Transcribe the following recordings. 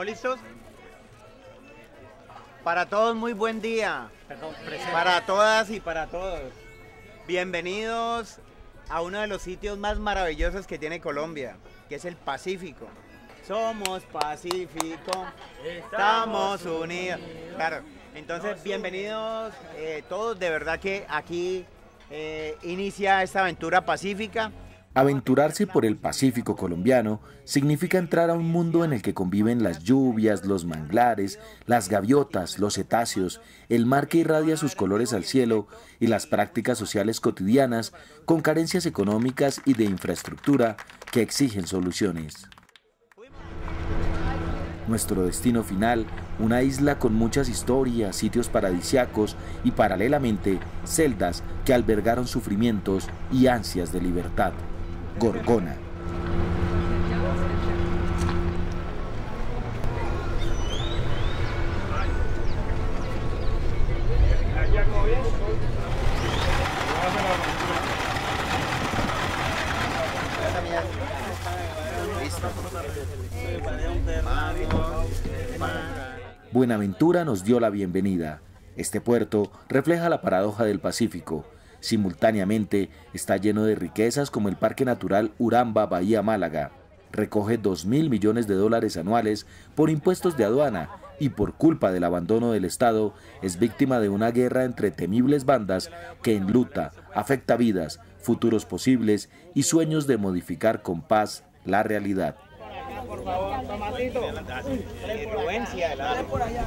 ¿Estamos listos? Para todos, muy buen día. Perdón, para todas y para todos. Bienvenidos a uno de los sitios más maravillosos que tiene Colombia, que es el Pacífico. Somos Pacífico, estamos unidos. Claro, entonces bienvenidos todos, de verdad que aquí inicia esta aventura pacífica. Aventurarse por el Pacífico colombiano significa entrar a un mundo en el que conviven las lluvias, los manglares, las gaviotas, los cetáceos, el mar que irradia sus colores al cielo y las prácticas sociales cotidianas con carencias económicas y de infraestructura que exigen soluciones. Nuestro destino final, una isla con muchas historias, sitios paradisíacos y paralelamente celdas que albergaron sufrimientos y ansias de libertad. Gorgona. Buenaventura nos dio la bienvenida. Este puerto refleja la paradoja del Pacífico. Simultáneamente está lleno de riquezas como el Parque Natural Uramba Bahía Málaga. Recoge 2.000 millones de dólares anuales por impuestos de aduana y por culpa del abandono del Estado es víctima de una guerra entre temibles bandas que enluta, afecta vidas, futuros posibles y sueños de modificar con paz la realidad. Por favor, Tomasito. La influencia. Por allá.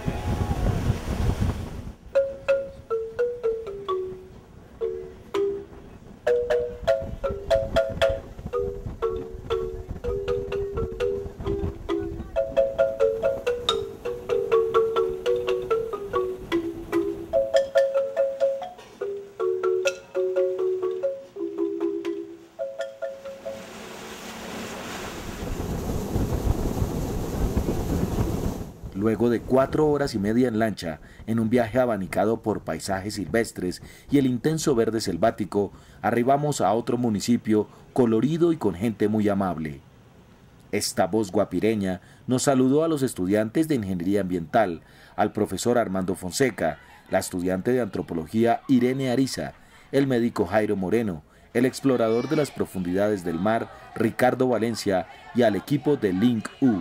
Luego de 4 horas y media en lancha, en un viaje abanicado por paisajes silvestres y el intenso verde selvático, arribamos a otro municipio colorido y con gente muy amable. Esta voz guapireña nos saludó a los estudiantes de Ingeniería Ambiental, al profesor Armando Fonseca, la estudiante de Antropología Irene Ariza, el médico Jairo Moreno, el explorador de las profundidades del mar Ricardo Valencia y al equipo de Link U.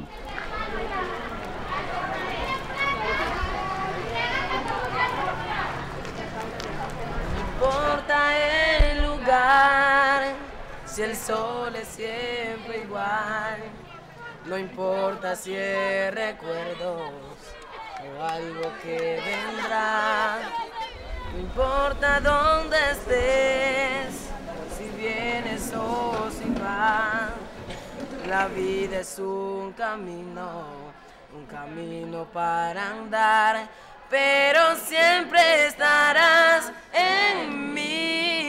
Si el sol es siempre igual, no importa si es recuerdos o algo que vendrá, no importa dónde estés, si vienes o si vas, la vida es un camino para andar, pero siempre estarás en mí.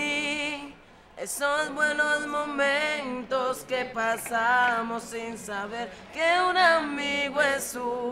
Esos buenos momentos que pasamos sin saber que un amigo es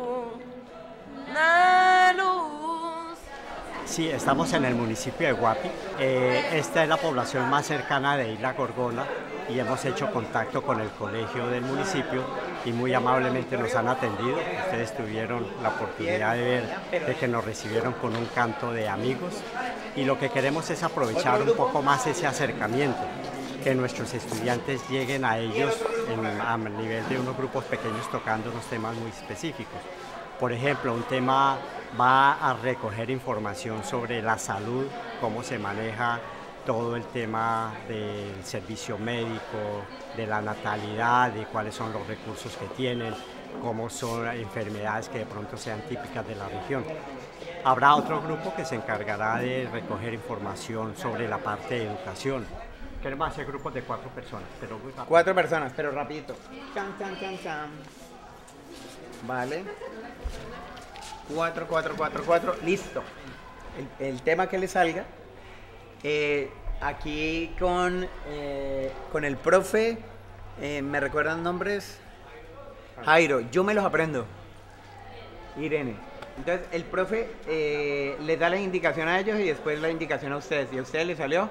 una luz. Sí, estamos en el municipio de Guapi. Esta es la población más cercana de Isla Gorgona y hemos hecho contacto con el colegio del municipio y muy amablemente nos han atendido. Ustedes tuvieron la oportunidad de ver de que nos recibieron con un canto de amigos y lo que queremos es aprovechar un poco más ese acercamiento, que nuestros estudiantes lleguen a ellos a nivel de unos grupos pequeños tocando unos temas muy específicos. Por ejemplo, un tema va a recoger información sobre la salud, cómo se maneja todo el tema del servicio médico, de la natalidad, de cuáles son los recursos que tienen, cómo son enfermedades que de pronto sean típicas de la región. Habrá otro grupo que se encargará de recoger información sobre la parte de educación. Queremos hacer grupos de 4 personas, pero muy rápido. 4 personas, pero rapidito. Chan, chan, chan, chan. Vale. 4, 4, 4, 4. Listo. El tema que le salga. Aquí con el profe. ¿Me recuerdan nombres? Jairo. Yo me los aprendo. Irene. Entonces el profe les da la indicación a ellos y después la indicación a ustedes. ¿Y a ustedes les salió?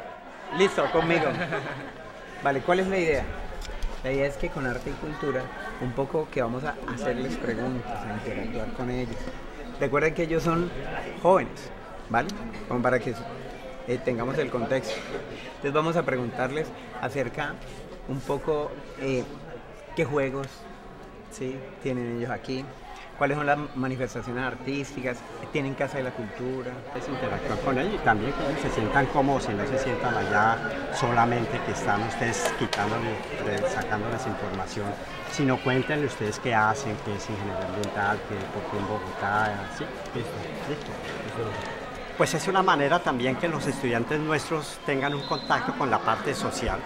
Listo, conmigo. Vale, ¿cuál es la idea? La idea es que con arte y cultura un poco que vamos a hacerles preguntas, a interactuar con ellos. Recuerden que ellos son jóvenes, ¿vale? Como para que tengamos el contexto. Entonces vamos a preguntarles acerca un poco qué juegos, ¿sí?, tienen ellos aquí, cuáles son las manifestaciones artísticas, tienen Casa de la Cultura. Es interactuar con ellos y también que ellos se sientan cómodos y no se sientan allá solamente que están ustedes sacándoles información, sino cuéntenle ustedes qué hacen, qué es ingeniería ambiental, por qué en Bogotá, ¿sí? Listo. Pues es una manera también que los estudiantes nuestros tengan un contacto con la parte social.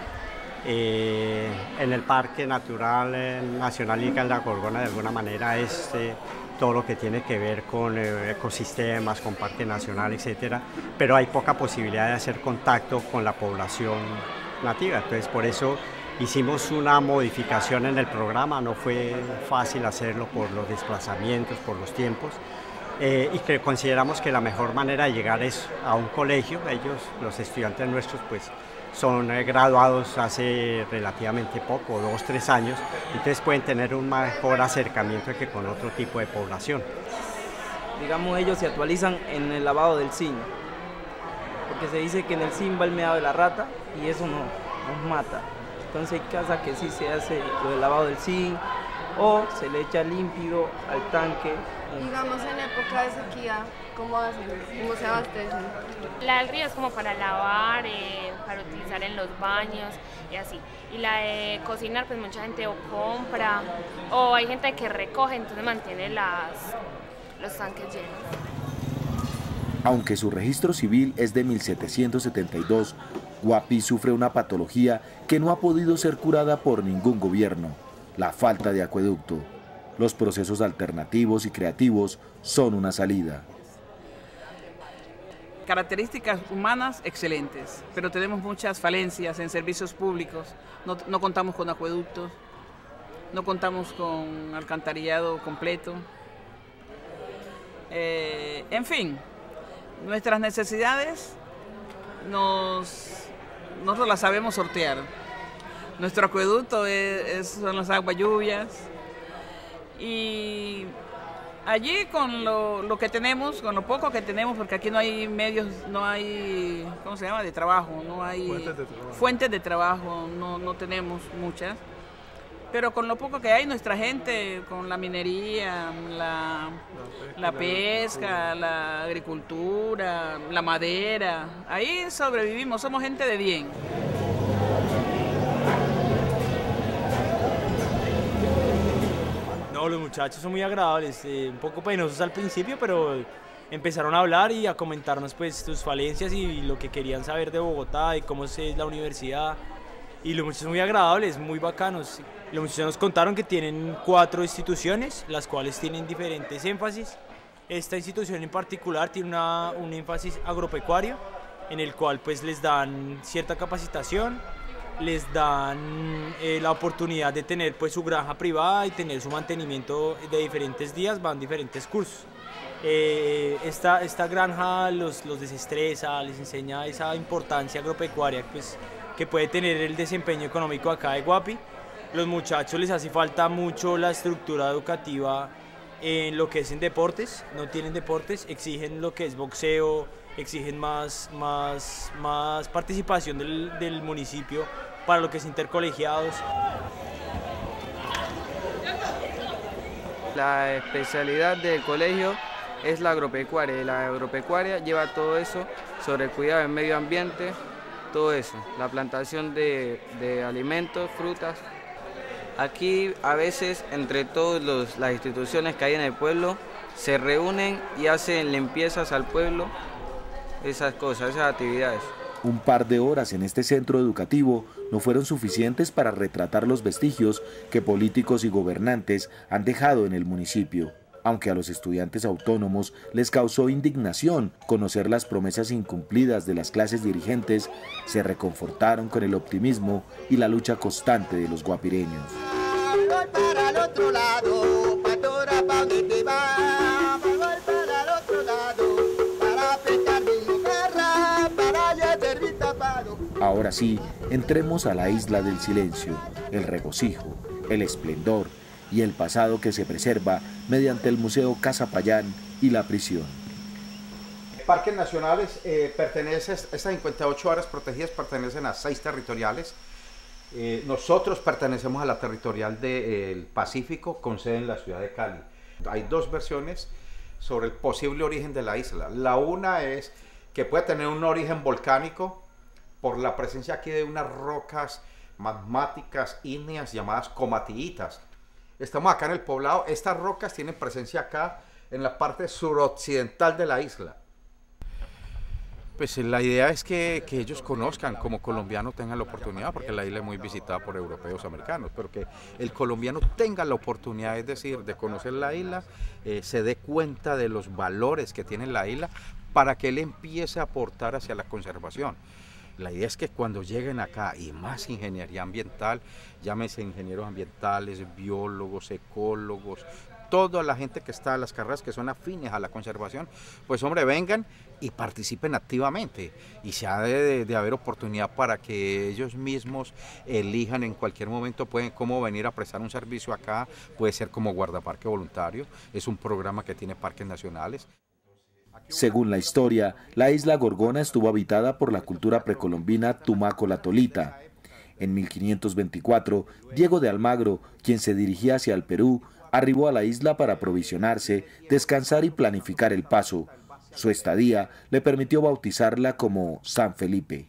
En el Parque Natural Nacional Isla de la Gorgona de alguna manera es todo lo que tiene que ver con ecosistemas, con parque nacional, etcétera, pero hay poca posibilidad de hacer contacto con la población nativa, entonces por eso hicimos una modificación en el programa, no fue fácil hacerlo por los desplazamientos, por los tiempos, y que consideramos que la mejor manera de llegar es a un colegio. Ellos, los estudiantes nuestros, pues son graduados hace relativamente poco, 2 o 3 años, entonces pueden tener un mejor acercamiento que con otro tipo de población. Digamos, ellos se actualizan en el lavado del zinc, porque se dice que en el zinc va el meado de la rata y eso nos mata. Entonces hay casas que sí se hace lo del lavado del zinc o se le echa límpido al tanque. Digamos, en época de sequía, ¿cómo hacen? ¿Cómo se abastecen? La del río es como para lavar, para utilizar en los baños y así. Y la de cocinar, pues mucha gente o compra o hay gente que recoge, entonces mantiene los tanques llenos. Aunque su registro civil es de 1772, Guapi sufre una patología que no ha podido ser curada por ningún gobierno: la falta de acueducto. Los procesos alternativos y creativos son una salida. Características humanas excelentes, pero tenemos muchas falencias en servicios públicos. No contamos con acueductos, no contamos con alcantarillado completo. En fin, nuestras necesidades nosotros las sabemos sortear. Nuestro acueducto son las aguas lluvias. Y allí con lo que tenemos, con lo poco que tenemos, porque aquí no hay medios, no hay, ¿cómo se llama?, de trabajo, no hay fuentes de trabajo, no tenemos muchas, pero con lo poco que hay, nuestra gente, con la minería, la pesca, la agricultura, la madera, ahí sobrevivimos, somos gente de bien. No, los muchachos son muy agradables, un poco penosos al principio, pero empezaron a hablar y a comentarnos pues sus falencias y lo que querían saber de Bogotá y cómo es la universidad. Y los muchachos muy agradables, muy bacanos. Los muchachos nos contaron que tienen 4 instituciones, las cuales tienen diferentes énfasis. Esta institución en particular tiene un énfasis agropecuario, en el cual pues les dan cierta capacitación, les dan la oportunidad de tener pues su granja privada y tener su mantenimiento de diferentes días, van diferentes cursos. Esta granja los desestresa, les enseña esa importancia agropecuaria pues, que puede tener el desempeño económico acá de Guapi. Los muchachos les hace falta mucho la estructura educativa en lo que es en deportes, no tienen deportes, exigen lo que es boxeo, exigen más participación del municipio para lo que es intercolegiados. La especialidad del colegio es la agropecuaria, y la agropecuaria lleva todo eso sobre el cuidado del medio ambiente, todo eso, la plantación de alimentos, frutas. Aquí a veces entre todas las instituciones que hay en el pueblo se reúnen y hacen limpiezas al pueblo, esas cosas, esas actividades. Un par de horas en este centro educativo no fueron suficientes para retratar los vestigios que políticos y gobernantes han dejado en el municipio. Aunque a los estudiantes autónomos les causó indignación conocer las promesas incumplidas de las clases dirigentes, se reconfortaron con el optimismo y la lucha constante de los guapireños. Ahora sí, entremos a la isla del silencio, el regocijo, el esplendor y el pasado que se preserva mediante el Museo Casa Payán y la prisión. Parques nacionales estas 58 áreas protegidas pertenecen a 6 territoriales. Nosotros pertenecemos a la territorial del Pacífico con sede en la ciudad de Cali. Hay 2 versiones sobre el posible origen de la isla. La una es que puede tener un origen volcánico por la presencia aquí de unas rocas magmáticas ígneas llamadas comatillitas. Estamos acá en el poblado, estas rocas tienen presencia acá en la parte suroccidental de la isla. Pues la idea es que ellos conozcan, como colombianos tengan la oportunidad, porque la isla es muy visitada por europeos americanos, pero que el colombiano tenga la oportunidad, es decir, de conocer la isla, se dé cuenta de los valores que tiene la isla, para que él empiece a aportar hacia la conservación. La idea es que cuando lleguen acá, y más ingeniería ambiental, llámense ingenieros ambientales, biólogos, ecólogos, toda la gente que está en las carreras que son afines a la conservación, pues hombre, vengan y participen activamente, y se ha de haber oportunidad para que ellos mismos elijan en cualquier momento, pueden cómo venir a prestar un servicio acá, puede ser como guardaparque voluntario, es un programa que tiene parques nacionales. Según la historia, la isla Gorgona estuvo habitada por la cultura precolombina Tumaco-Latolita. En 1524, Diego de Almagro, quien se dirigía hacia el Perú, arribó a la isla para aprovisionarse, descansar y planificar el paso. Su estadía le permitió bautizarla como San Felipe.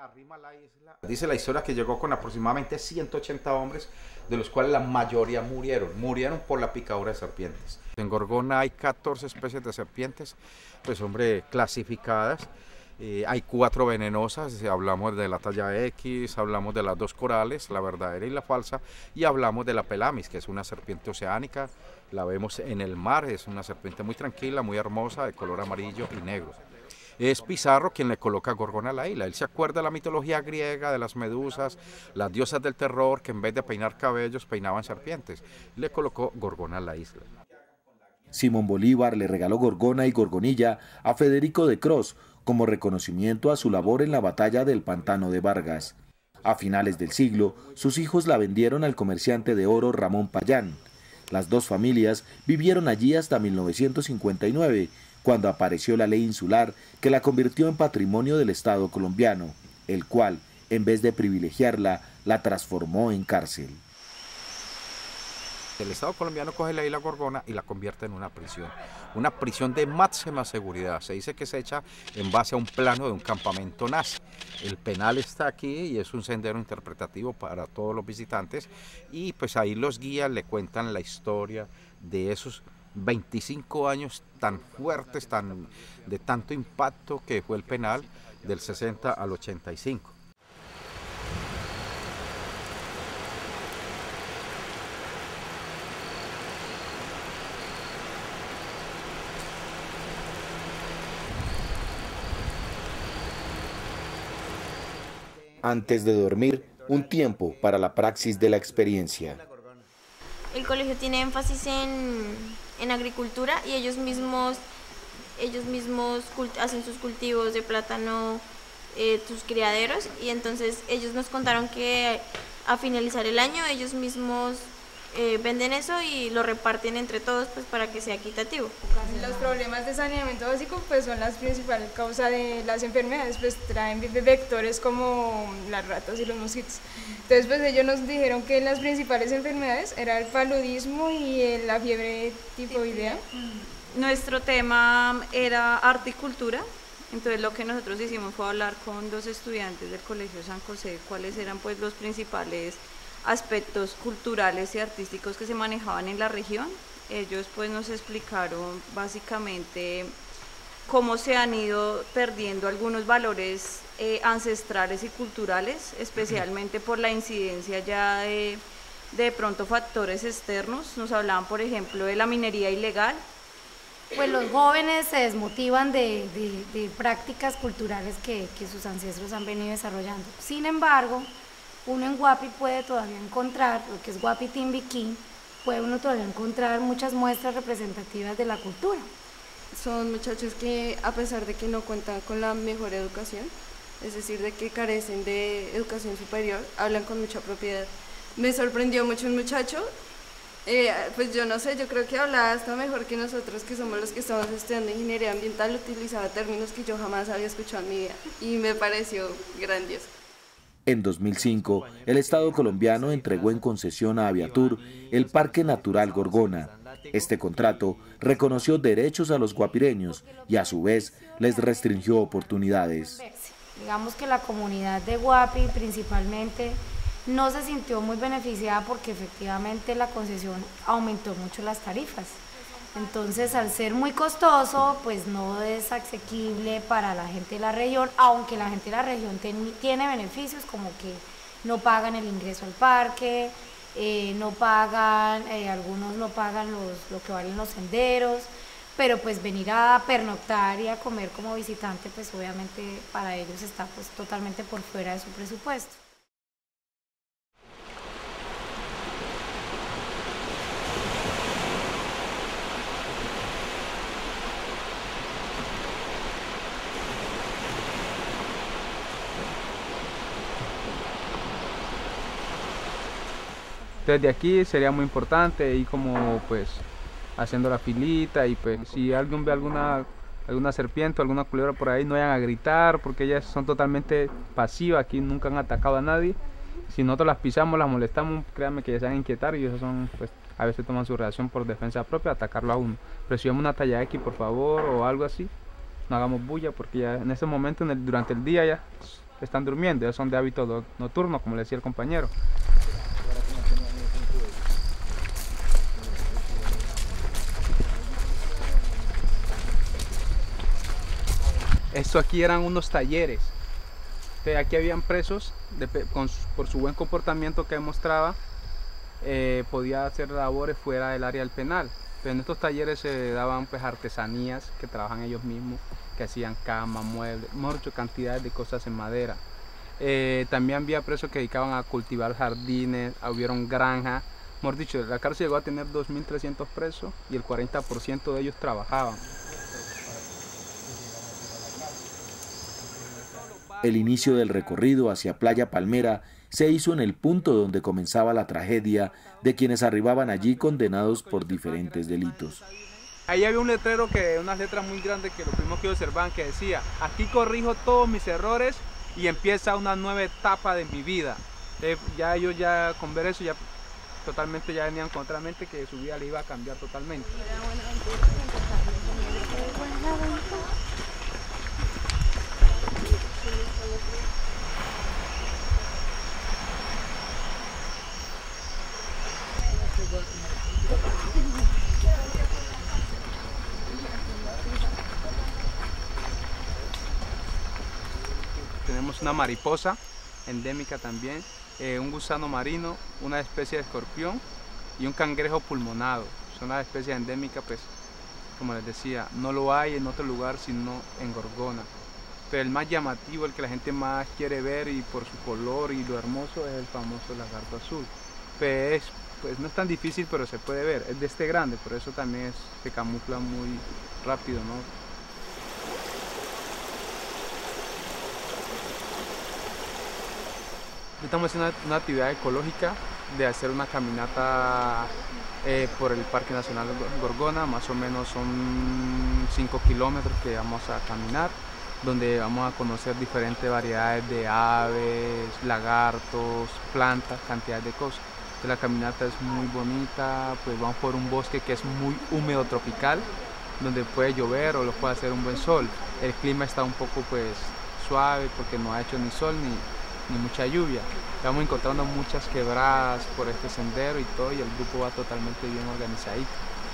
Dice la historia que llegó con aproximadamente 180 hombres, de los cuales la mayoría murieron por la picadura de serpientes. En Gorgona hay 14 especies de serpientes, pues hombre, clasificadas. Hay 4 venenosas, hablamos de la talla X, hablamos de las 2 corales, la verdadera y la falsa, y hablamos de la pelamis, que es una serpiente oceánica, la vemos en el mar, es una serpiente muy tranquila, muy hermosa, de color amarillo y negro. Es Pizarro quien le coloca Gorgona a la isla. Él se acuerda de la mitología griega, de las medusas, las diosas del terror, que en vez de peinar cabellos, peinaban serpientes. Le colocó Gorgona a la isla. Simón Bolívar le regaló Gorgona y Gorgonilla a Federico de Cros como reconocimiento a su labor en la batalla del Pantano de Vargas. A finales del siglo, sus hijos la vendieron al comerciante de oro Ramón Payán. Las 2 familias vivieron allí hasta 1959, cuando apareció la ley insular que la convirtió en patrimonio del Estado colombiano, el cual, en vez de privilegiarla, la transformó en cárcel. El Estado colombiano coge la isla Gorgona y la convierte en una prisión de máxima seguridad. Se dice que se echa en base a un plano de un campamento nazi. El penal está aquí y es un sendero interpretativo para todos los visitantes, y pues ahí los guías le cuentan la historia de esos 25 años tan fuertes, de tanto impacto que fue el penal del 60 al 85. Antes de dormir, un tiempo para la praxis de la experiencia. El colegio tiene énfasis en agricultura, y ellos mismos hacen sus cultivos de plátano, sus criaderos, y entonces ellos nos contaron que a finalizar el año ellos mismos venden eso y lo reparten entre todos, pues para que sea equitativo. Los problemas de saneamiento básico pues son las principales causas de las enfermedades, pues traen vectores como las ratas y los mosquitos. Entonces pues ellos nos dijeron que las principales enfermedades era el paludismo y la fiebre tifoidea. Nuestro tema era arte y cultura, entonces lo que nosotros hicimos fue hablar con 2 estudiantes del Colegio San José, cuáles eran pues los principales aspectos culturales y artísticos que se manejaban en la región. Ellos pues nos explicaron básicamente cómo se han ido perdiendo algunos valores ancestrales y culturales, especialmente por la incidencia ya de pronto factores externos. Nos hablaban por ejemplo de la minería ilegal. Pues los jóvenes se desmotivan de prácticas culturales que sus ancestros han venido desarrollando. Sin embargo, uno en Guapi puede todavía encontrar, lo que es Guapi Timbiquí, puede uno todavía encontrar muchas muestras representativas de la cultura. Son muchachos que, a pesar de que no cuentan con la mejor educación, es decir, de que carecen de educación superior, hablan con mucha propiedad. Me sorprendió mucho un muchacho Pues yo no sé, yo creo que hablaba hasta mejor que nosotros, que somos los que estamos estudiando ingeniería ambiental, utilizaba términos que yo jamás había escuchado en mi vida y me pareció grandioso. En 2005, el Estado colombiano entregó en concesión a Aviatur el Parque Natural Gorgona. Este contrato reconoció derechos a los guapireños y a su vez les restringió oportunidades. Digamos que la comunidad de Guapi principalmente no se sintió muy beneficiada porque efectivamente la concesión aumentó mucho las tarifas. Entonces, al ser muy costoso, pues no es asequible para la gente de la región, aunque la gente de la región tiene beneficios como que no pagan el ingreso al parque, no pagan, algunos no pagan lo que valen los senderos, pero pues venir a pernoctar y a comer como visitante, pues obviamente para ellos está pues totalmente por fuera de su presupuesto. Desde aquí sería muy importante ir como pues haciendo la filita y pues si alguien ve alguna serpiente o alguna culebra por ahí no vayan a gritar porque ellas son totalmente pasivas, aquí nunca han atacado a nadie. Si nosotros las pisamos, las molestamos, créanme que ya se van a inquietar y ellos son pues a veces toman su reacción por defensa propia, atacarlo a uno. Pero si vemos una talla X por favor o algo así, no hagamos bulla porque ya en ese momento durante el día ya están durmiendo, ya son de hábito nocturno como le decía el compañero. Esto aquí eran unos talleres. Aquí habían presos por su buen comportamiento que demostraba, podía hacer labores fuera del área del penal. Pero en estos talleres se daban pues artesanías que trabajan ellos mismos, que hacían camas, muebles, muchas cantidades de cosas en madera. También había presos que dedicaban a cultivar jardines, hubieron granjas. Mejor dicho, la cárcel llegó a tener 2.300 presos y el 40% de ellos trabajaban. El inicio del recorrido hacia Playa Palmera se hizo en el punto donde comenzaba la tragedia de quienes arribaban allí condenados por diferentes delitos. Ahí había un letrero, unas letras muy grandes que lo primero que observaban que decía: aquí corrijo todos mis errores y empieza una nueva etapa de mi vida. Ya ellos ya con ver eso ya totalmente ya venían contra la mente que su vida le iba a cambiar totalmente. Tenemos una mariposa endémica también, un gusano marino, una especie de escorpión y un cangrejo pulmonado. Son las especies endémicas, pues, como les decía, no lo hay en otro lugar sino en Gorgona. Pero el más llamativo, el que la gente más quiere ver y por su color y lo hermoso, es el famoso lagarto azul. Pues no es tan difícil, pero se puede ver, es de este grande, por eso también se camufla muy rápido, ¿no? Estamos haciendo una actividad ecológica de hacer una caminata por el Parque Nacional Gorgona, más o menos son 5 kilómetros que vamos a caminar, donde vamos a conocer diferentes variedades de aves, lagartos, plantas, cantidad de cosas. La caminata es muy bonita, pues vamos por un bosque que es muy húmedo tropical, donde puede llover o lo puede hacer un buen sol. El clima está un poco pues suave porque no ha hecho ni sol ni mucha lluvia. Estamos encontrando muchas quebradas por este sendero y todo, y el grupo va totalmente bien organizadito.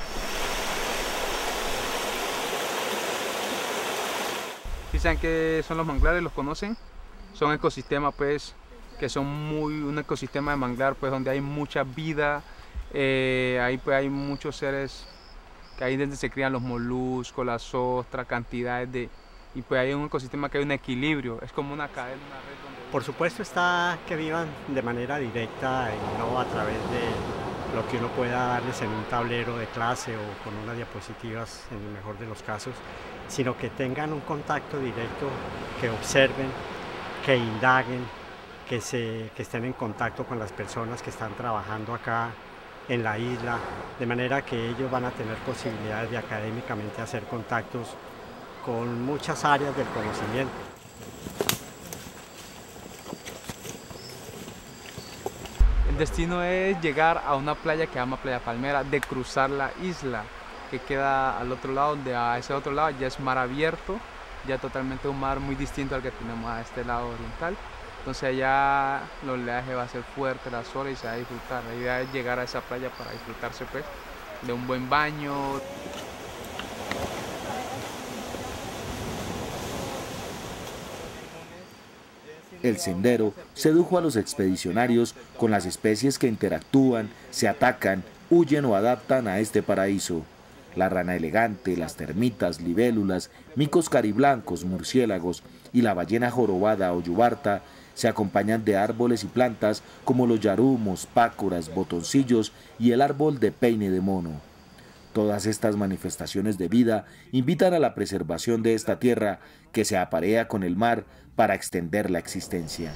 ¿Sí saben qué son los manglares? ¿Los conocen? Son ecosistemas pues que son un ecosistema de manglar pues donde hay mucha vida, ahí pues hay muchos seres, que ahí donde se crían los moluscos, las ostras, cantidades de... Y pues hay un ecosistema que hay un equilibrio, es como una cadena, una red donde... Por supuesto está que vivan de manera directa y no a través de lo que uno pueda darles en un tablero de clase o con unas diapositivas en el mejor de los casos, sino que tengan un contacto directo, que observen, que indaguen, que estén en contacto con las personas que están trabajando acá en la isla, de manera que ellos van a tener posibilidades de académicamente hacer contactos con muchas áreas del conocimiento. El destino es llegar a una playa que se llama Playa Palmera, de cruzar la isla que queda al otro lado, donde a ese otro lado ya es mar abierto, ya totalmente un mar muy distinto al que tenemos a este lado oriental. Entonces allá el oleaje va a ser fuerte, las olas, y se va a disfrutar. La idea es llegar a esa playa para disfrutarse pues de un buen baño. El sendero sedujo a los expedicionarios con las especies que interactúan, se atacan, huyen o adaptan a este paraíso. La rana elegante, las termitas, libélulas, micos cariblancos, murciélagos y la ballena jorobada o yubarta se acompañan de árboles y plantas como los yarumos, pácoras, botoncillos y el árbol de peine de mono. Todas estas manifestaciones de vida invitan a la preservación de esta tierra que se aparea con el mar para extender la existencia.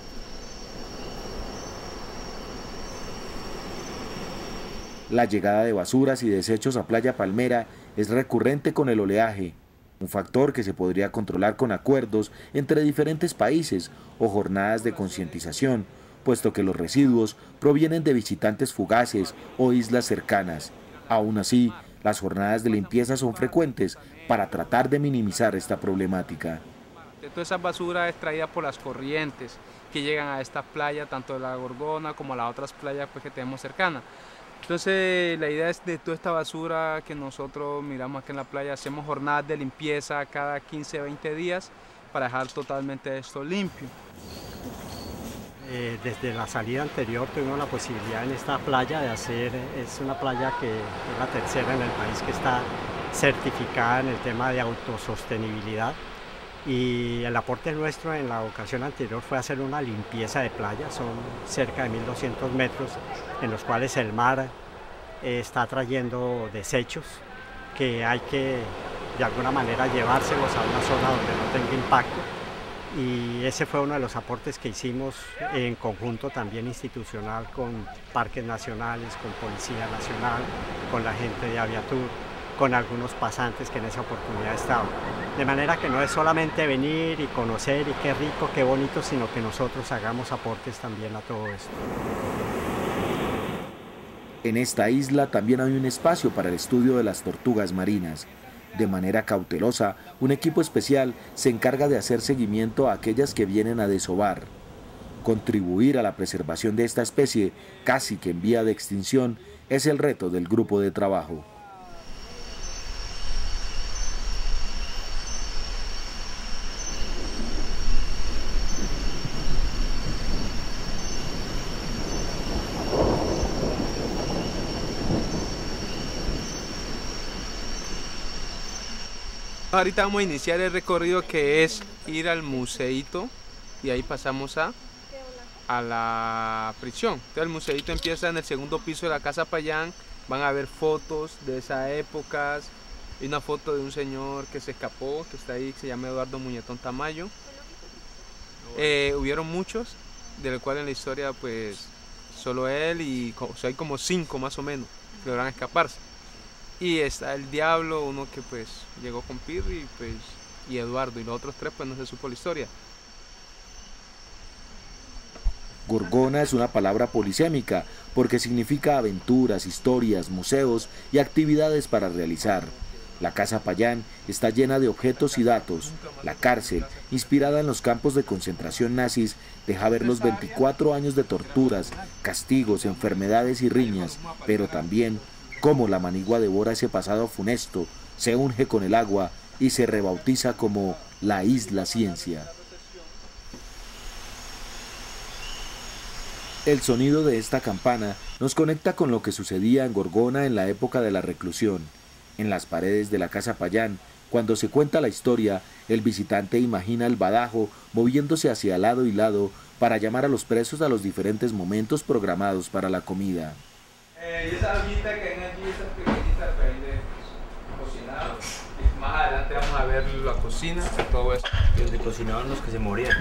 La llegada de basuras y desechos a Playa Palmera es recurrente con el oleaje, un factor que se podría controlar con acuerdos entre diferentes países o jornadas de concientización, puesto que los residuos provienen de visitantes fugaces o islas cercanas. Aún así, las jornadas de limpieza son frecuentes para tratar de minimizar esta problemática. Toda esa basura es traída por las corrientes que llegan a esta playa, tanto de la Gorgona como a las otras playas pues, que tenemos cercanas. Entonces la idea es de toda esta basura que nosotros miramos aquí en la playa, hacemos jornadas de limpieza cada 15-20 días para dejar totalmente esto limpio. Desde la salida anterior tuvimos la posibilidad en esta playa de hacer, es una playa que es la tercera en el país que está certificada en el tema de autosostenibilidad, y el aporte nuestro en la ocasión anterior fue hacer una limpieza de playa. Son cerca de 1.200 metros en los cuales el mar está trayendo desechos que hay que de alguna manera llevárselos a una zona donde no tenga impacto, y ese fue uno de los aportes que hicimos en conjunto también institucional con parques nacionales, con Policía Nacional, con la gente de Aviatur, con algunos pasantes que en esa oportunidad estaban. De manera que no es solamente venir y conocer y qué rico, qué bonito, sino que nosotros hagamos aportes también a todo esto. En esta isla también hay un espacio para el estudio de las tortugas marinas. De manera cautelosa, un equipo especial se encarga de hacer seguimiento a aquellas que vienen a desovar. Contribuir a la preservación de esta especie, casi que en vía de extinción, es el reto del grupo de trabajo. Ahorita vamos a iniciar el recorrido, que es ir al museíto, y ahí pasamos a la prisión. Entonces el museíto empieza en el segundo piso de la Casa Payán. Van a ver fotos de esa época. Hay una foto de un señor que se escapó, que está ahí, que se llama Eduardo Muñetón Tamayo. Hubieron muchos, del cual en la historia pues solo él y hay como 5 más o menos que lograron escaparse. Y está el Diablo, uno que pues llegó con Pirri y Eduardo, y los otros 3 pues no se supo la historia. Gorgona es una palabra polisémica porque significa aventuras, historias, museos y actividades para realizar. La Casa Payán está llena de objetos y datos. La cárcel, inspirada en los campos de concentración nazis, deja ver los 24 años de torturas, castigos, enfermedades y riñas, pero también cómo la manigua devora ese pasado funesto, se unge con el agua y se rebautiza como la Isla Ciencia. El sonido de esta campana nos conecta con lo que sucedía en Gorgona en la época de la reclusión. En las paredes de la Casa Payán, cuando se cuenta la historia, el visitante imagina el badajo moviéndose hacia lado y lado para llamar a los presos a los diferentes momentos programados para la comida. Y esa ollita que hay aquí, esa pequeñita de cocinado. Y más adelante vamos a ver la cocina y todo eso. Donde cocinaban los que se morían.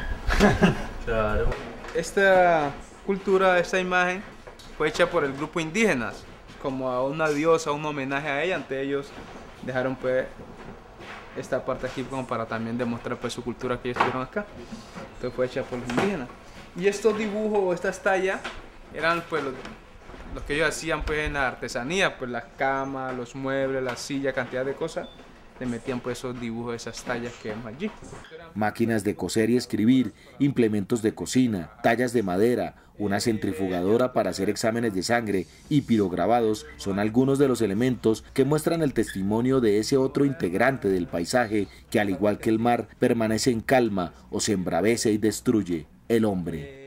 Claro. Esta cultura, esta imagen, fue hecha por el grupo indígenas. como a una diosa, un homenaje a ella. Ante ellos dejaron pues esta parte aquí como para también demostrar pues su cultura que ellos tuvieron acá. Entonces fue hecha por los indígenas. Y estos dibujos o estas tallas eran pues los que ellos hacían pues en la artesanía, pues las camas, los muebles, la silla, cantidad de cosas. Le metían pues esos dibujos, esas tallas que vemos allí. Máquinas de coser y escribir, implementos de cocina, tallas de madera, una centrifugadora para hacer exámenes de sangre y pirograbados son algunos de los elementos que muestran el testimonio de ese otro integrante del paisaje que, al igual que el mar, permanece en calma o se embravece y destruye: el hombre.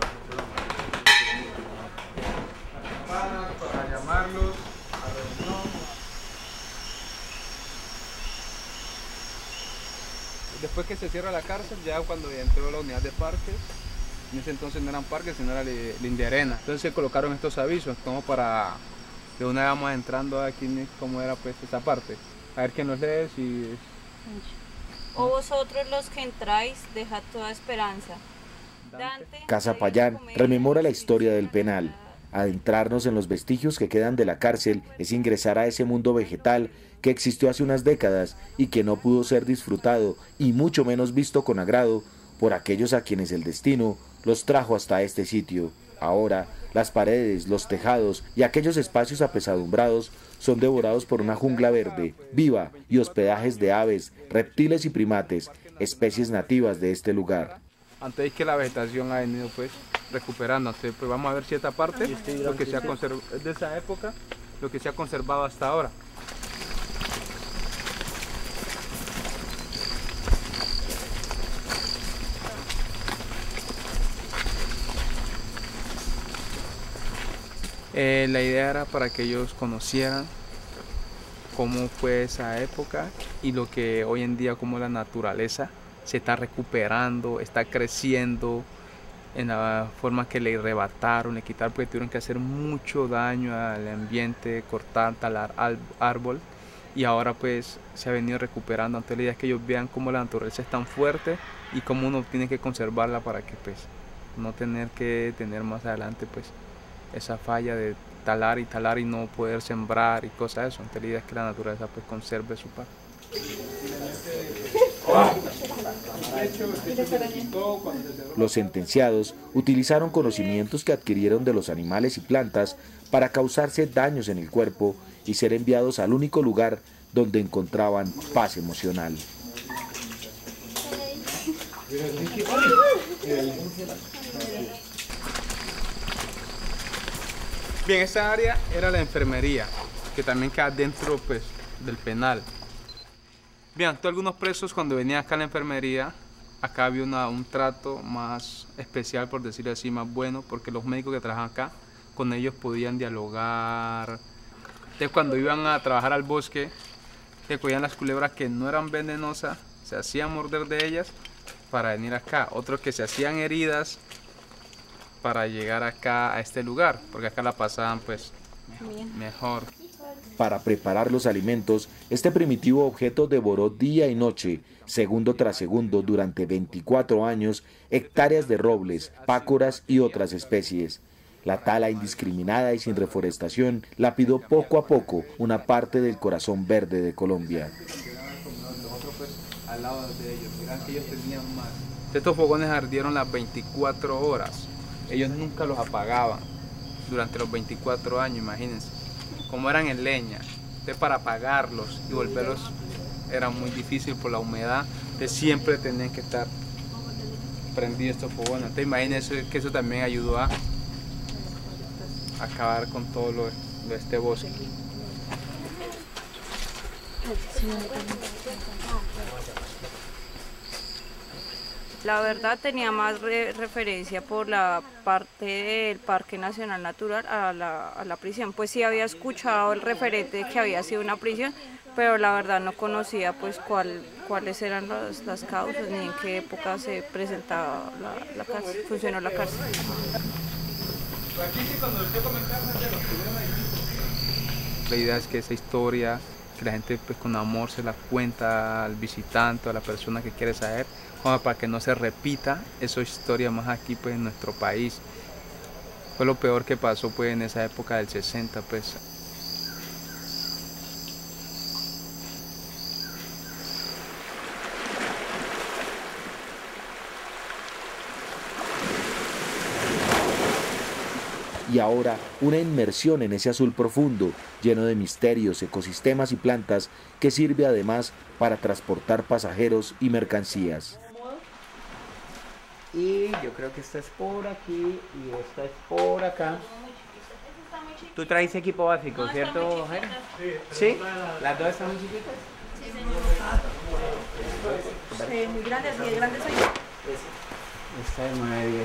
Para llamarlos a reunión. Después que se cierra la cárcel, ya cuando entró la unidad de parques, en ese entonces no eran parques, sino era Lindearena. Entonces se colocaron estos avisos como para de una vez vamos entrando aquí cómo era pues esa parte. A ver quién nos lee si es... O vosotros los que entráis, dejad toda esperanza. Casa Payán rememora la historia del penal. Adentrarnos en los vestigios que quedan de la cárcel es ingresar a ese mundo vegetal que existió hace unas décadas y que no pudo ser disfrutado y mucho menos visto con agrado por aquellos a quienes el destino los trajo hasta este sitio. Ahora, las paredes, los tejados y aquellos espacios apesadumbrados son devorados por una jungla verde, viva y hospedajes de aves, reptiles y primates, especies nativas de este lugar. Antes de que la vegetación ha venido pues recuperando, entonces pues vamos a ver si esta parte, lo que se ha conservado de esa época, lo que se ha conservado hasta ahora. La idea era para que ellos conocieran cómo fue esa época y lo que hoy en día, como la naturaleza se está recuperando, está creciendo en la forma que le arrebataron, le quitaron, porque tuvieron que hacer mucho daño al ambiente, cortar, talar árbol, y ahora pues se ha venido recuperando. Entonces la idea es que ellos vean cómo la naturaleza es tan fuerte y cómo uno tiene que conservarla para que pues no tener que tener más adelante pues esa falla de talar y no poder sembrar y cosas de eso. Entonces la idea es que la naturaleza pues conserve su parte. Los sentenciados utilizaron conocimientos que adquirieron de los animales y plantas para causarse daños en el cuerpo y ser enviados al único lugar donde encontraban paz emocional. Bien, esta área era la enfermería, que también queda dentro pues, del penal. Bien, todos algunos presos cuando venían acá a la enfermería, acá había un trato más especial, por decirlo así, más bueno, porque los médicos que trabajan acá, con ellos podían dialogar. Entonces cuando iban a trabajar al bosque, te cogían las culebras que no eran venenosas, se hacían morder de ellas para venir acá. Otros que se hacían heridas para llegar acá a este lugar, porque acá la pasaban pues mejor. Para preparar los alimentos, este primitivo objeto devoró día y noche, segundo tras segundo, durante 24 años, hectáreas de robles, pácoras y otras especies. La tala indiscriminada y sin reforestación lapidó poco a poco una parte del corazón verde de Colombia. Al lado de ellos, miran que ellos tenían más. Estos fogones ardieron las 24 horas. Ellos nunca los apagaban durante los 24 años, imagínense. Como eran en leña, entonces para apagarlos y volverlos era muy difícil por la humedad, entonces siempre tenían que estar prendidos estos fogones. Entonces imagínense que eso también ayudó a acabar con todo lo de este bosque. La verdad tenía más referencia por la parte del Parque Nacional Natural a la prisión. Pues sí había escuchado el referente de que había sido una prisión, pero la verdad no conocía pues cuáles eran las causas ni en qué época se presentaba la cárcel, funcionó la cárcel. La idea es que esa historia, que la gente pues con amor se la cuenta al visitante, a la persona que quiere saber, como para que no se repita esa historia más aquí pues en nuestro país. Fue lo peor que pasó pues en esa época del 60 pues. y ahora una inmersión en ese azul profundo, lleno de misterios, ecosistemas y plantas, que sirve además para transportar pasajeros y mercancías. Y yo creo que esta es por aquí y esta es por acá. Tú traes equipo básico, no, ¿cierto, Jaime? Sí. ¿Las dos están muy chiquitas? Sí, señor. Muy grandes, muy grandes soy yo. Esta es 9, 10,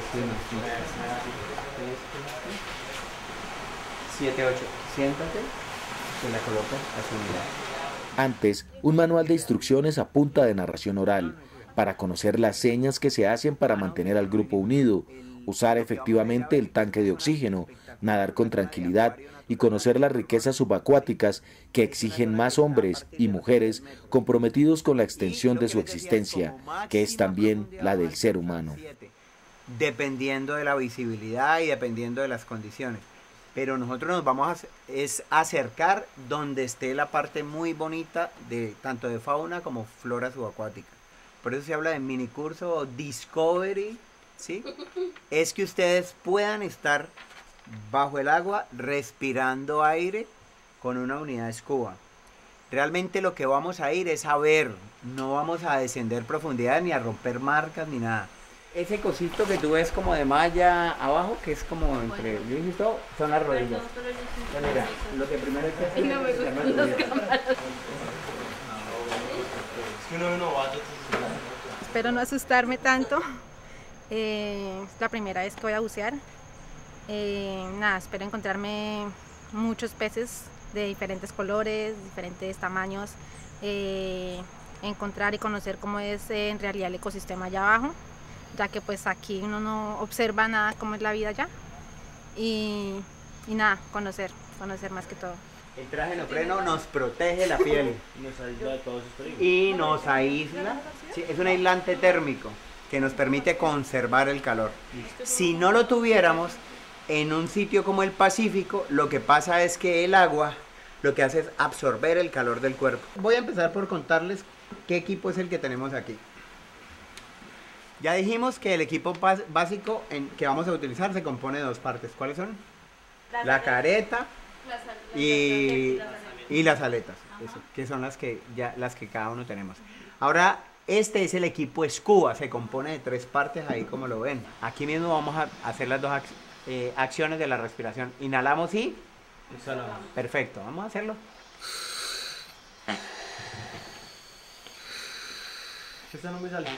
7, 8. Siéntate, se la colocas a su unidad. Antes, un manual de instrucciones a punta de narración oral, para conocer las señas que se hacen para mantener al grupo unido, usar efectivamente el tanque de oxígeno, nadar con tranquilidad y conocer las riquezas subacuáticas que exigen más hombres y mujeres comprometidos con la extensión de su existencia, que es también la del ser humano. Dependiendo de la visibilidad y dependiendo de las condiciones. Pero nosotros nos vamos a acercar donde esté la parte muy bonita de tanto de fauna como flora subacuática. Por eso se habla de minicurso o discovery, ¿sí? Es que ustedes puedan estar bajo el agua respirando aire con una unidad scuba. Realmente lo que vamos a ir es a ver, no vamos a descender profundidad ni a romper marcas ni nada. Ese cosito que tú ves como de malla abajo, que es como entre Luis y todo, son las rodillas. Bueno, mira, lo que primero hay que hacer es quitar las rodillas. Espero no asustarme tanto. Es la primera vez que voy a bucear. Nada, espero encontrarme muchos peces de diferentes colores, diferentes tamaños, encontrar y conocer cómo es en realidad el ecosistema allá abajo, ya que pues aquí uno no observa nada cómo es la vida allá, y nada, conocer más que todo. El traje neopreno nos protege la piel nos aísla de todos sus peligros. y nos aísla, sí, es un aislante térmico que nos permite conservar el calor. Si no lo tuviéramos, en un sitio como el Pacífico, lo que pasa es que el agua lo que hace es absorber el calor del cuerpo. Voy a empezar por contarles qué equipo es el que tenemos aquí. Ya dijimos que el equipo básico que vamos a utilizar se compone de dos partes. ¿Cuáles son? La careta y las aletas, eso, que son las que cada uno tenemos. Ahora, este es el equipo scuba, se compone de tres partes, ahí como lo ven. Aquí mismo vamos a hacer las dos acciones de la respiración. Inhalamos y exhalamos. Perfecto, vamos a hacerlo. Esta no me sale.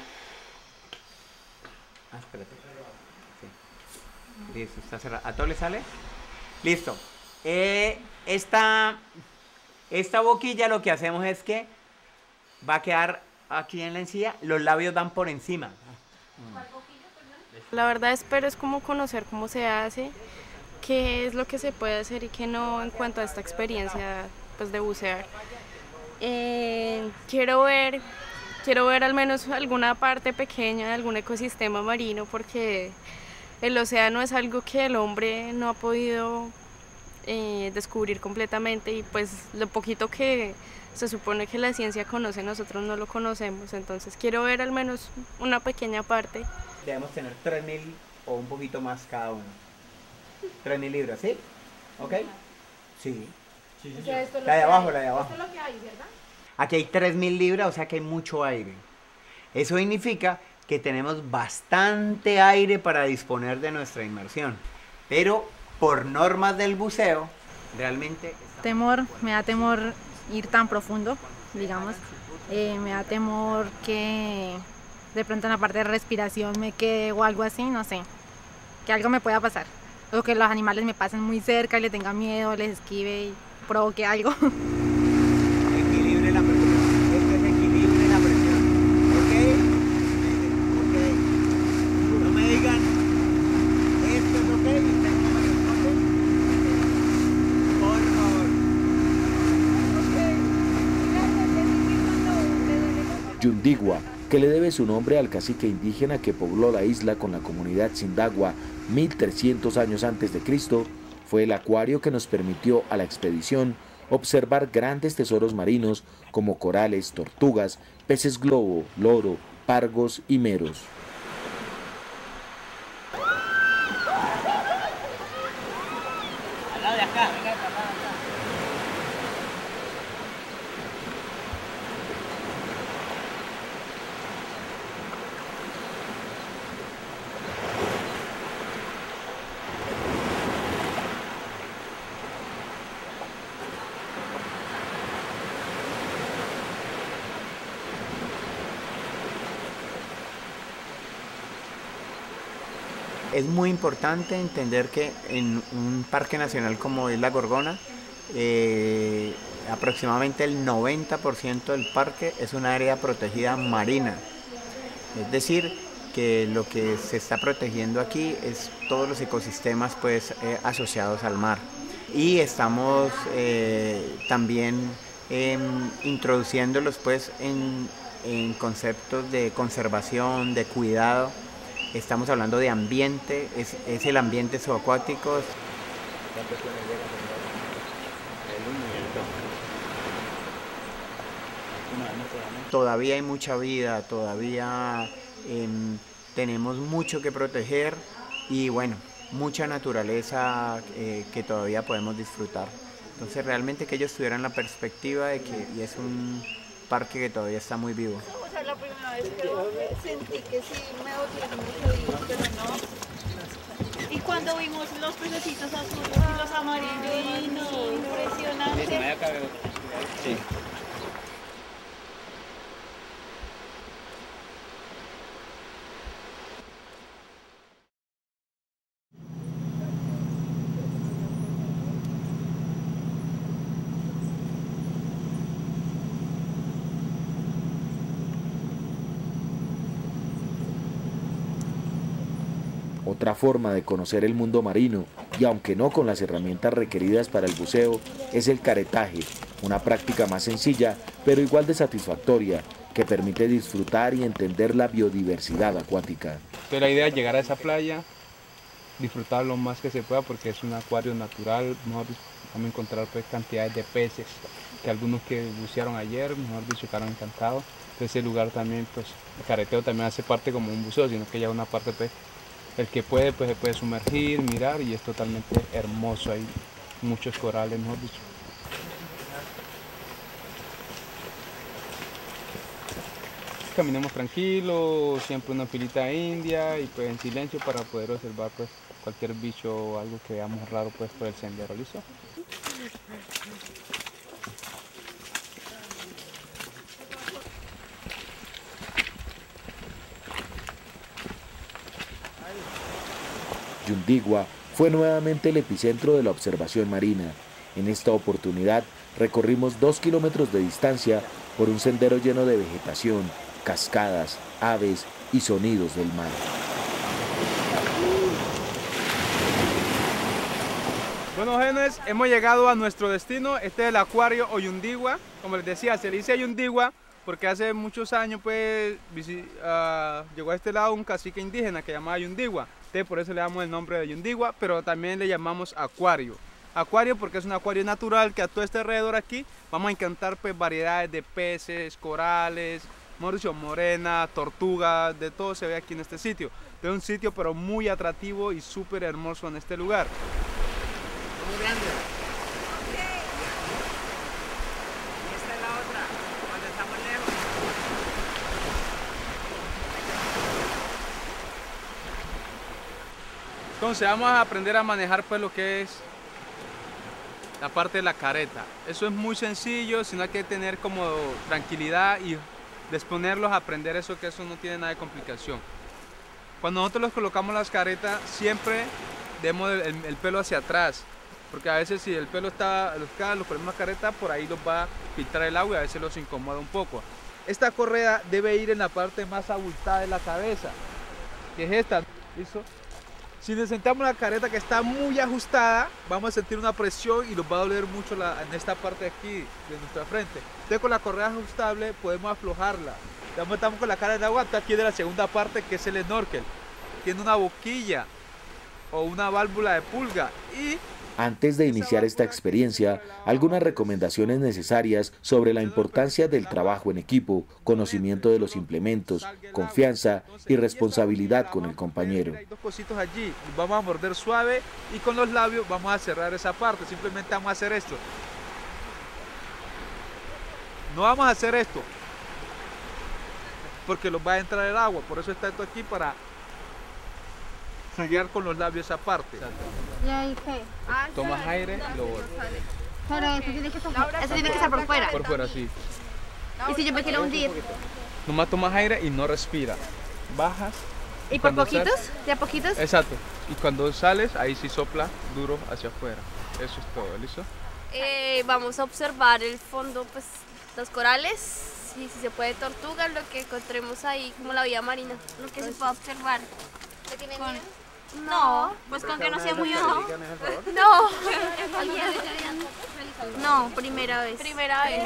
Espérate. Sí. Listo, está cerrado. ¿A todo le sale? Listo. Esta boquilla lo que hacemos es que va a quedar aquí en la encía, los labios van por encima. La verdad espero es como conocer cómo se hace, qué es lo que se puede hacer y qué no en cuanto a esta experiencia pues, de bucear. Quiero ver al menos alguna parte pequeña de algún ecosistema marino, porque el océano es algo que el hombre no ha podido descubrir completamente, y pues lo poquito que se supone que la ciencia conoce nosotros no lo conocemos, entonces quiero ver al menos una pequeña parte. Debemos tener 3.000 o un poquito más cada uno. 3.000 libras, ¿sí? ¿Ok? Sí. O sea, La de abajo, la de abajo. Esto es lo que hay, ¿verdad? Aquí hay 3.000 libras, o sea que hay mucho aire. Eso significa que tenemos bastante aire para disponer de nuestra inmersión. Pero por normas del buceo, realmente... Me da temor ir tan profundo, digamos. Me da temor que de pronto en la parte de respiración me quede o algo así, no sé. Que algo me pueda pasar. O que los animales me pasen muy cerca y le tenga miedo, les esquive y provoque algo. Equilibre la presión. Esto es equilibre la presión. ¿Ok? Ok. No me digan, esto es ok y ustedes no me responden. Por favor. Yundigua, que le debe su nombre al cacique indígena que pobló la isla con la comunidad Sindagua 1300 años antes de Cristo, fue el acuario que nos permitió a la expedición observar grandes tesoros marinos como corales, tortugas, peces globo, loro, pargos y meros. Es muy importante entender que en un parque nacional como es la Gorgona, aproximadamente el 90% del parque es un área protegida marina. Es decir, que lo que se está protegiendo aquí es todos los ecosistemas pues, asociados al mar. Y estamos también introduciéndolos pues, en conceptos de conservación, de cuidado. Estamos hablando de ambiente, es el ambiente subacuático. Todavía hay mucha vida, todavía tenemos mucho que proteger y bueno, mucha naturaleza que todavía podemos disfrutar. Entonces realmente que ellos tuvieran la perspectiva de que y es un parque que todavía está muy vivo. O sea, la primera vez que sentí que sí me dolían mucho, pero no. Y cuando vimos los pececitos azules y los amarillos, impresionante. Sí. Otra forma de conocer el mundo marino, y aunque no con las herramientas requeridas para el buceo, es el caretaje, una práctica más sencilla, pero igual de satisfactoria, que permite disfrutar y entender la biodiversidad acuática. Entonces la idea es llegar a esa playa, disfrutar lo más que se pueda porque es un acuario natural, vamos a encontrar pues, cantidades de peces, que algunos que bucearon ayer, mejor dicho, quedaron encantados. Entonces ese lugar también, pues el careteo también hace parte como un buceo, sino que ya una parte pues, el que puede, pues se puede sumergir, mirar y es totalmente hermoso, hay muchos corales, mejor dicho. Caminamos tranquilos, siempre una filita india y pues en silencio para poder observar pues cualquier bicho o algo que veamos raro pues por el sendero, ¿listo? Yundigua fue nuevamente el epicentro de la observación marina. En esta oportunidad recorrimos 2 kilómetros de distancia por un sendero lleno de vegetación, cascadas, aves y sonidos del mar. Bueno, jóvenes, hemos llegado a nuestro destino. Este es el acuario Oyundigua. Como les decía, se le dice Oyundigua porque hace muchos años pues, llegó a este lado un cacique indígena que llamaba Oyundigua. Entonces, por eso le damos el nombre de Oyundigua, pero también le llamamos acuario. Acuario porque es un acuario natural que a todo este alrededor aquí vamos a encontrar pues, variedades de peces, corales, morena, tortugas, de todo se ve aquí en este sitio. Es un sitio pero muy atractivo y súper hermoso en este lugar. Muy grande. Y esta es la otra, cuando estamos lejos. Entonces vamos a aprender a manejar pues lo que es la parte de la careta. Eso es muy sencillo, sino hay que tener como tranquilidad y disponerlos a aprender eso, que eso no tiene nada de complicación. Cuando nosotros los colocamos las caretas, siempre demos el pelo hacia atrás, porque a veces si el pelo está, los ponemos la careta, por ahí los va a filtrar el agua y a veces los incomoda un poco. Esta correa debe ir en la parte más abultada de la cabeza, que es esta, ¿listo? Si nos sentamos la careta que está muy ajustada, vamos a sentir una presión y nos va a doler mucho en esta parte de aquí, de nuestra frente. Entonces con la correa ajustable podemos aflojarla. Estamos con la cara de agua, aquí de la segunda parte que es el snorkel. Tiene una boquilla o una válvula de pulga y Antes de iniciar esta experiencia, algunas recomendaciones necesarias sobre la importancia del trabajo en equipo, conocimiento de los implementos, confianza y responsabilidad con el compañero. Hay dos cositos allí, vamos a morder suave y con los labios vamos a cerrar esa parte, simplemente vamos a hacer esto. No vamos a hacer esto, porque los va a entrar el agua, por eso está esto aquí para sellar con los labios esa parte. ¿Y ahí qué? Tomas aire y lo botas. Pero eso tiene que estar por fuera. Por fuera, sí. ¿Y si yo me quiero hundir? Nomás tomas aire y no respira. Bajas. ¿Y por poquitos? ¿De a poquitos? Exacto. Y cuando sales, ahí sí sopla duro hacia afuera. Eso es todo, ¿listo? Vamos a observar el fondo, pues los corales, y si se puede tortugas, lo que encontremos ahí, como la vida marina. Lo que se pueda observar. ¿Le tiene miedo? No, pues con que no sea muy ojo. No. No, primera vez. Primera vez.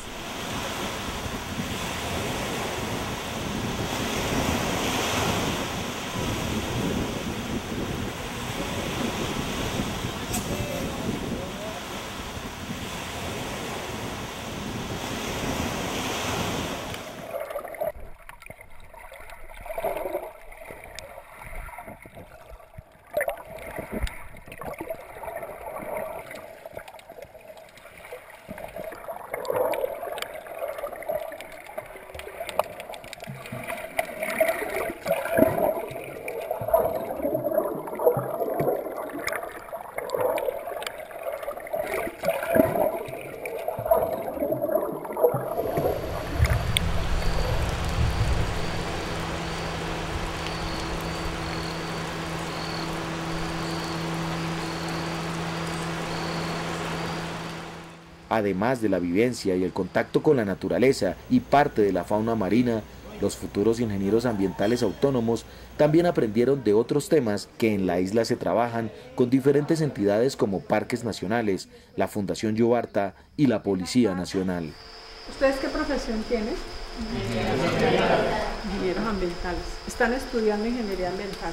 Además de la vivencia y el contacto con la naturaleza y parte de la fauna marina, los futuros ingenieros ambientales autónomos también aprendieron de otros temas que en la isla se trabajan con diferentes entidades como parques nacionales, la Fundación Yubarta y la Policía Nacional. ¿Ustedes qué profesión tienen? Ingenieros ambientales. Están estudiando ingeniería ambiental.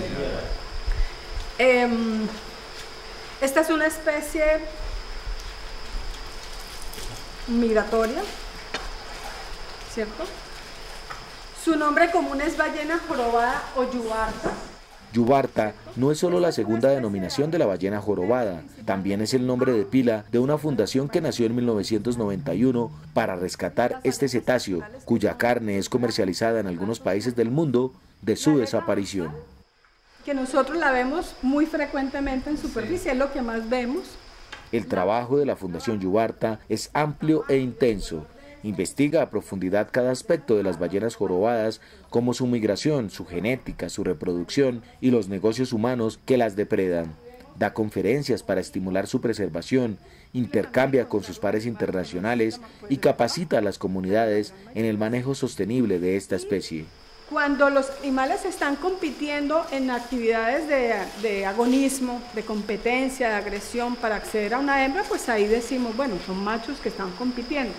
Esta es una especie migratoria, ¿cierto? Su nombre común es ballena jorobada o yubarta. Yubarta no es solo la segunda denominación de la ballena jorobada, también es el nombre de pila de una fundación que nació en 1991 para rescatar este cetáceo, cuya carne es comercializada en algunos países del mundo de su desaparición. Que nosotros la vemos muy frecuentemente en superficie, es lo que más vemos. El trabajo de la Fundación Yubarta es amplio e intenso. Investiga a profundidad cada aspecto de las ballenas jorobadas, como su migración, su genética, su reproducción y los negocios humanos que las depredan. Da conferencias para estimular su preservación, intercambia con sus pares internacionales y capacita a las comunidades en el manejo sostenible de esta especie. Cuando los animales están compitiendo en actividades de agonismo, de competencia, de agresión para acceder a una hembra, pues ahí decimos, bueno, son machos que están compitiendo.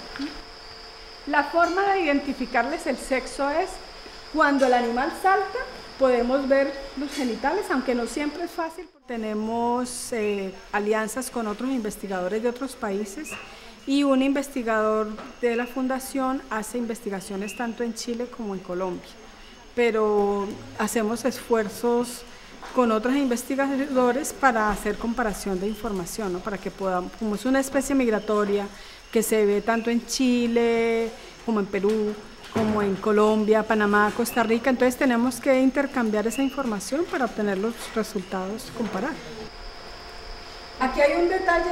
La forma de identificarles el sexo es cuando el animal salta, podemos ver los genitales, aunque no siempre es fácil. Tenemos alianzas con otros investigadores de otros países y un investigador de la fundación hace investigaciones tanto en Chile como en Colombia. Pero hacemos esfuerzos con otros investigadores para hacer comparación de información, ¿no? Para que podamos, como es una especie migratoria que se ve tanto en Chile, como en Perú, como en Colombia, Panamá, Costa Rica, entonces tenemos que intercambiar esa información para obtener los resultados comparados. Aquí hay un detalle,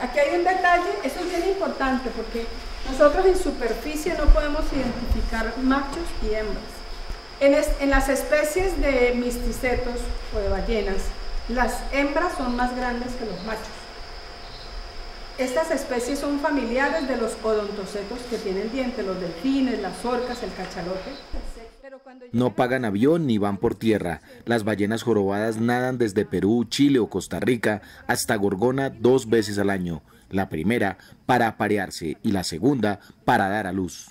eso es bien importante porque nosotros en superficie no podemos identificar machos y hembras. En las especies de misticetos o de ballenas, las hembras son más grandes que los machos. Estas especies son familiares de los odontocetos que tienen dientes, los delfines, las orcas, el cachalote. No pagan avión ni van por tierra. Las ballenas jorobadas nadan desde Perú, Chile o Costa Rica hasta Gorgona 2 veces al año. La primera para aparearse y la segunda para dar a luz.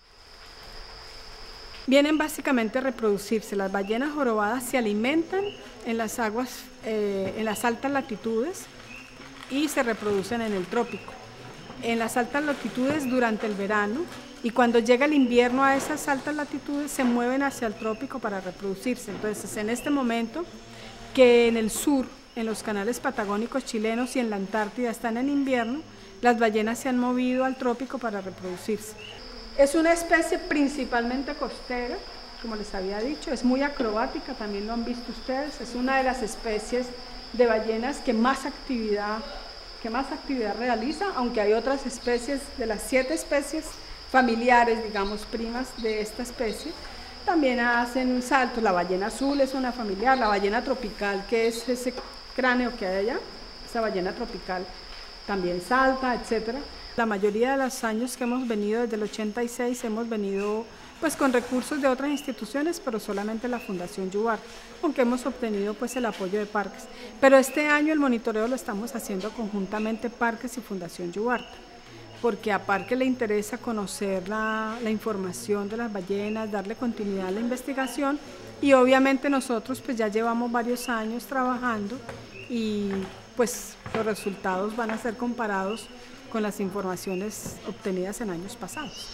Vienen básicamente a reproducirse. Las ballenas jorobadas se alimentan en las aguas, en las altas latitudes, y se reproducen en el trópico. En las altas latitudes durante el verano, y cuando llega el invierno a esas altas latitudes se mueven hacia el trópico para reproducirse. Entonces, en este momento que en el sur, en los canales patagónicos chilenos y en la Antártida están en invierno, las ballenas se han movido al trópico para reproducirse. Es una especie principalmente costera, como les había dicho, es muy acrobática, también lo han visto ustedes, es una de las especies de ballenas que más actividad realiza, aunque hay otras especies, de las 7 especies familiares, digamos, primas de esta especie, también hacen saltos. La ballena azul es una familiar, la ballena tropical, que es ese cráneo que hay allá, esa ballena tropical también salta, etc. La mayoría de los años que hemos venido, desde el 86, hemos venido pues con recursos de otras instituciones, pero solamente la Fundación Yubarta, aunque hemos obtenido pues el apoyo de Parques. Pero este año el monitoreo lo estamos haciendo conjuntamente Parques y Fundación Yubarta, porque a Parques le interesa conocer la información de las ballenas, darle continuidad a la investigación, y obviamente nosotros pues ya llevamos varios años trabajando y pues los resultados van a ser comparados con las informaciones obtenidas en años pasados.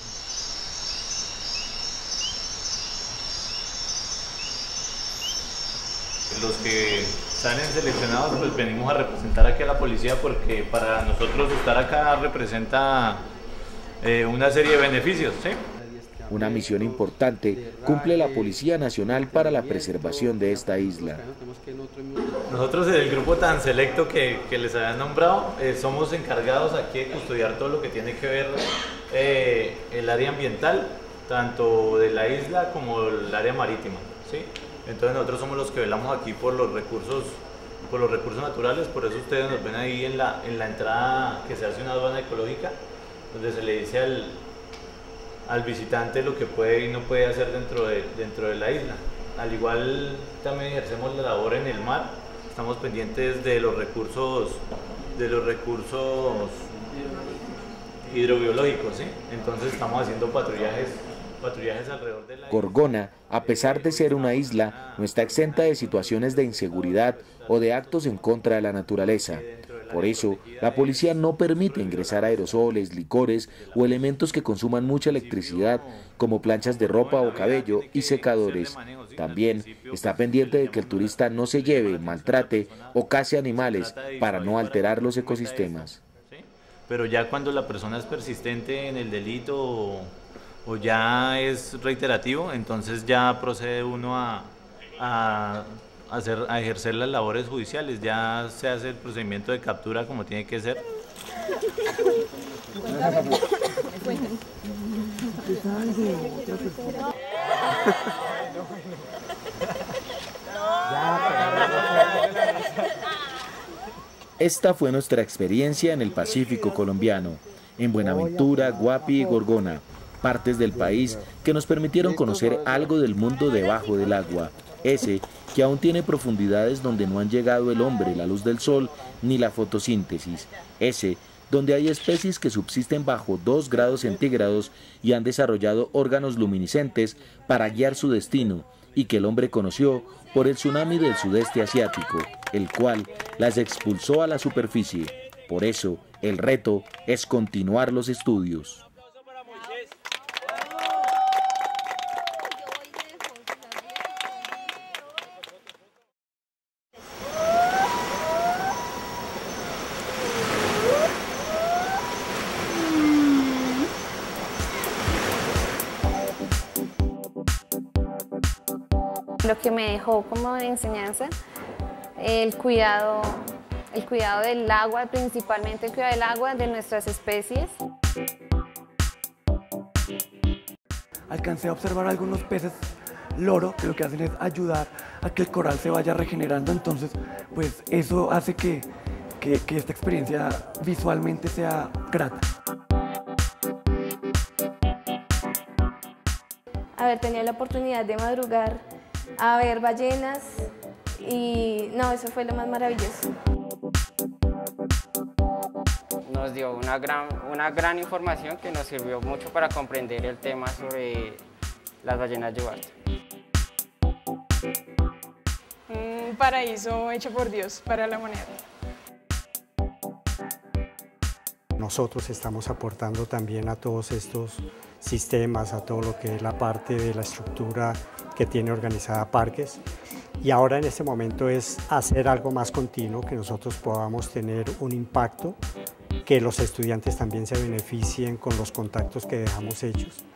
Los que salen seleccionados pues venimos a representar aquí a la policía, porque para nosotros estar acá representa una serie de beneficios, ¿sí? Una misión importante cumple la Policía Nacional para la preservación de esta isla. Nosotros, el grupo tan selecto que les había nombrado, somos encargados aquí de custodiar todo lo que tiene que ver el área ambiental, tanto de la isla como el área marítima, ¿sí? Entonces nosotros somos los que velamos aquí por los recursos naturales. Por eso ustedes nos ven ahí en la entrada, que se hace una aduana ecológica, donde se le dice al visitante lo que puede y no puede hacer dentro de la isla. Al igual también ejercemos la labor en el mar, estamos pendientes de los recursos hidrobiológicos, ¿sí? Entonces estamos haciendo patrullajes alrededor de la isla. Gorgona, a pesar de ser una isla, no está exenta de situaciones de inseguridad o de actos en contra de la naturaleza. Por eso, la policía no permite ingresar aerosoles, licores o elementos que consuman mucha electricidad, como planchas de ropa o cabello y secadores. También está pendiente de que el turista no se lleve, maltrate o case animales para no alterar los ecosistemas. Pero ya cuando la persona es persistente en el delito o ya es reiterativo, entonces ya procede uno a ejercer las labores judiciales, ya se hace el procedimiento de captura como tiene que ser. Esta fue nuestra experiencia en el Pacífico colombiano, en Buenaventura, Guapi y Gorgona, partes del país que nos permitieron conocer algo del mundo debajo del agua, ese que aún tiene profundidades donde no han llegado el hombre, la luz del sol ni la fotosíntesis, ese donde hay especies que subsisten bajo 2 grados centígrados y han desarrollado órganos luminiscentes para guiar su destino, y que el hombre conoció por el tsunami del sudeste asiático, el cual las expulsó a la superficie. Por eso, el reto es continuar los estudios. Lo que me dejó como enseñanza, el cuidado del agua, principalmente el cuidado del agua de nuestras especies. Alcancé a observar algunos peces loro que lo que hacen es ayudar a que el coral se vaya regenerando, entonces pues eso hace que esta experiencia visualmente sea grata. Haber tenido la oportunidad de madrugar a ver ballenas y no, eso fue lo más maravilloso. Nos dio una gran información que nos sirvió mucho para comprender el tema sobre las ballenas Yubarta. Un paraíso hecho por Dios para la humanidad. nosotros estamos aportando también a todos estos sistemas, a todo lo que es la parte de la estructura que tiene organizada Parques. Y ahora en este momento es hacer algo más continuo, que nosotros podamos tener un impacto, que los estudiantes también se beneficien con los contactos que dejamos hechos.